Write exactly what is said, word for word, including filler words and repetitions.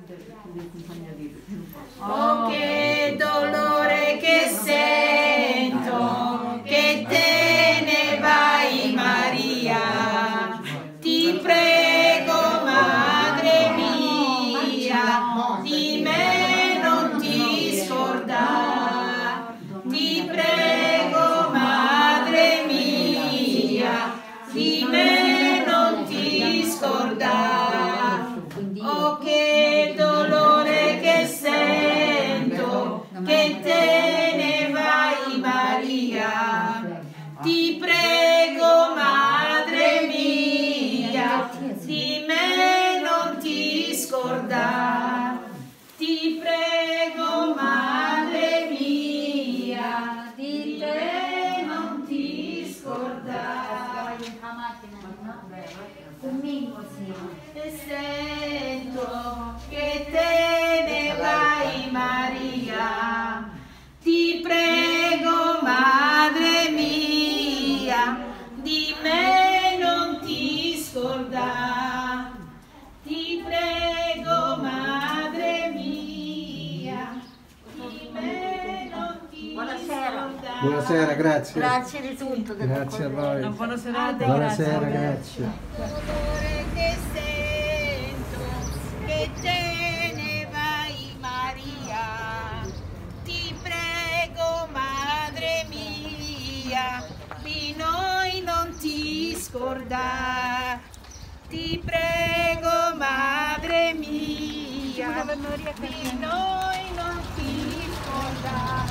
Oh, che dolore che sento, che te ne vai Maria, ti prego Madre mia, di me non ti scordare, ti prego Madre mia, di me non ti scordare. Oh, che dolore che sento, che te ne vai Maria, ti prego Madre mia, di me non ti scordare, ti prego Madre mia, di te non ti scordare. E sento che te ne vai Maria, ti prego Madre mia, di me non ti scordare, ti prego Madre mia, di me non ti scordare. Buonasera, grazie. Grazie di tutto. Grazie a voi. Una buona serata. Buonasera, grazie. Dolore che sento, che te ne vai Maria, ti prego Madre mia, di noi non ti scordare, ti prego Madre mia, di noi non ti scordare.